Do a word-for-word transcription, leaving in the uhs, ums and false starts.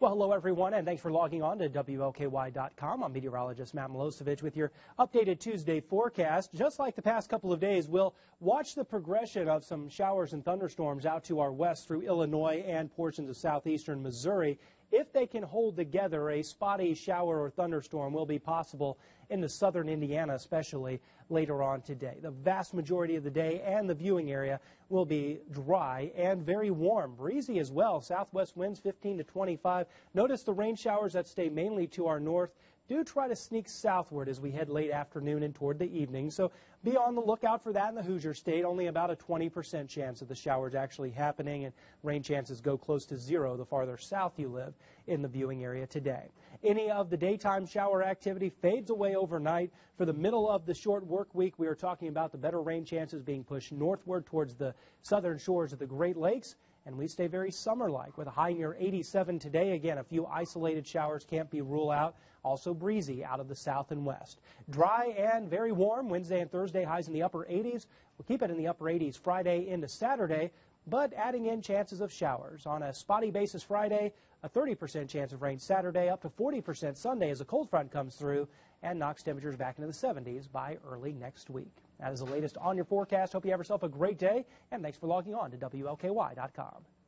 Well, hello, everyone, and thanks for logging on to W L K Y dot com. I'm meteorologist Matt Milosevich with your updated Tuesday forecast. Just like the past couple of days, we'll watch the progression of some showers and thunderstorms out to our west through Illinois and portions of southeastern Missouri. If they can hold together, a spotty shower or thunderstorm will be possible in the southern Indiana, especially later on today. The vast majority of the day and the viewing area will be dry and very warm. Breezy as well. Southwest winds fifteen to twenty-five. Notice the rain showers that stay mainly to our north do try to sneak southward as we head late afternoon and toward the evening. So be on the lookout for that in the Hoosier State. Only about a twenty percent chance of the showers actually happening, and rain chances go close to zero the farther south you live in the viewing area today. Any of the daytime shower activity fades away overnight. For the middle of the short work week, we are talking about the better rain chances being pushed northward towards the southern shores of the Great Lakes. And we stay very summer-like with a high near eighty-seven today. Again, a few isolated showers can't be ruled out. Also breezy out of the south and west. Dry and very warm Wednesday and Thursday, highs in the upper eighties. We'll keep it in the upper eighties Friday into Saturday, but adding in chances of showers. On a spotty basis Friday, a thirty percent chance of rain Saturday, up to forty percent Sunday as a cold front comes through and knocks temperatures back into the seventies by early next week. That is the latest on your forecast. Hope you have yourself a great day, and thanks for logging on to W L K Y dot com.